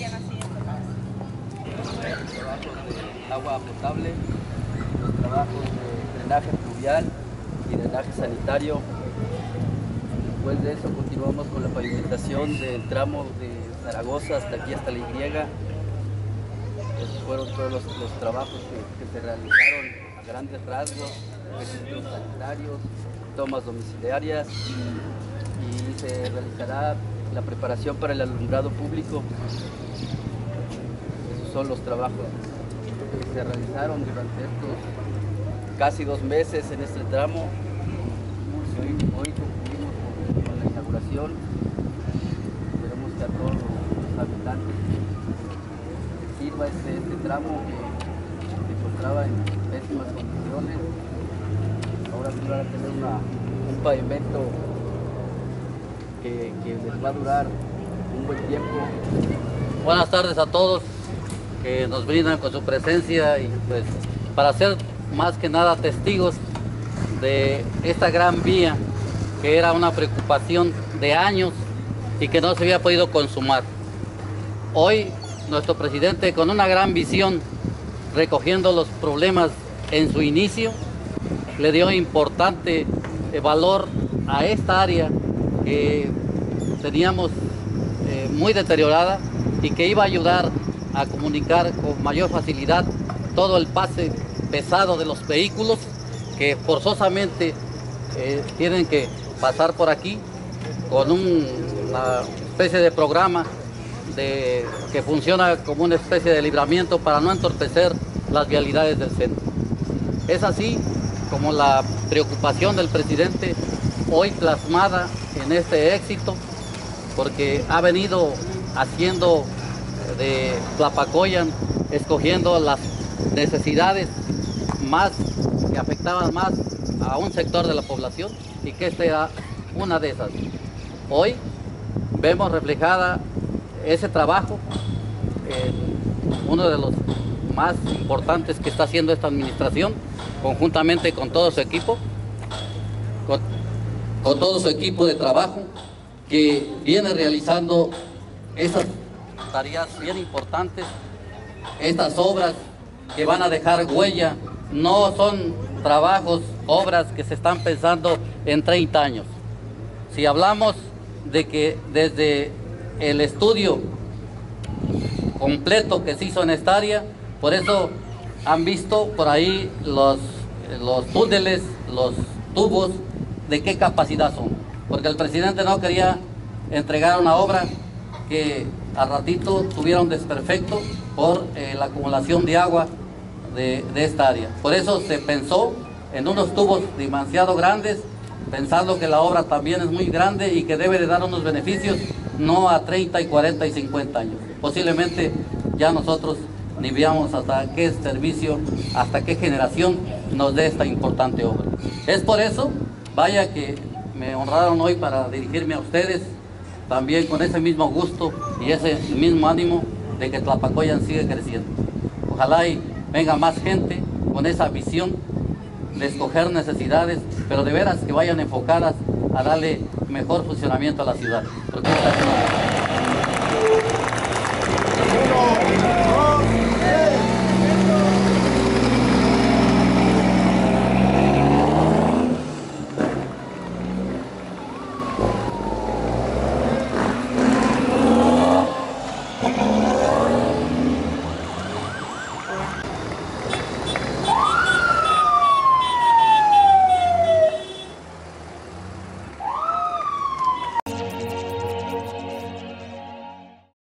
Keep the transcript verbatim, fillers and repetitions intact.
harían así en su casa? Trabajos de agua potable, los trabajos de drenaje pluvial y drenaje sanitario. Después de eso continuamos con la pavimentación del tramo de Zaragoza hasta aquí, hasta la Y. Esos fueron todos los, los trabajos que, que se realizaron a grandes rasgos, registros sanitarios, tomas domiciliarias y, y se realizará la preparación para el alumbrado público. Esos son los trabajos que se realizaron durante estos casi dos meses en este tramo. Hoy, hoy concluimos con, con la inauguración. Esperemos que a todos los habitantes les sirva este, este tramo que se encontraba en pésimas condiciones. Ahora sí van a tener una, un pavimento que, que les va a durar un buen tiempo. Buenas tardes a todos que nos brindan con su presencia y pues para ser más que nada testigos de esta gran vía que era una preocupación de años y que no se había podido consumar. Hoy nuestro presidente, con una gran visión, recogiendo los problemas en su inicio, le dio importante valor a esta área que teníamos eh, muy deteriorada y que iba a ayudar a comunicar con mayor facilidad todo el pase pesado de los vehículos que forzosamente eh, tienen que pasar por aquí con un, una especie de programa de, que funciona como una especie de libramiento para no entorpecer las vialidades del centro. Es así como la preocupación del presidente hoy plasmada en este éxito, porque ha venido haciendo de Tlapacoyan, escogiendo las necesidades más que afectaban más a un sector de la población y que esta era una de esas. Hoy vemos reflejada ese trabajo en uno de los más importantes que está haciendo esta administración, conjuntamente con todo su equipo, con, con todo su equipo de trabajo que viene realizando esas tareas bien importantes, estas obras que van a dejar huella. No son trabajos, obras que se están pensando en treinta años. Si hablamos de que desde el estudio completo que se hizo en esta área, por eso han visto por ahí los, los túneles, los tubos, de qué capacidad son. Porque el presidente no quería entregar una obra que al ratito tuviera un desperfecto por eh, la acumulación de agua de, de esta área. Por eso se pensó en unos tubos demasiado grandes, pensando que la obra también es muy grande y que debe de dar unos beneficios no a treinta y cuarenta y cincuenta años. Posiblemente ya nosotros ni veamos hasta qué servicio, hasta qué generación nos dé esta importante obra. Es por eso, vaya que me honraron hoy para dirigirme a ustedes, también con ese mismo gusto y ese mismo ánimo de que Tlapacoyan sigue creciendo. Ojalá y venga más gente con esa visión de escoger necesidades, pero de veras que vayan enfocadas a darle mejor funcionamiento a la ciudad, porque esta es una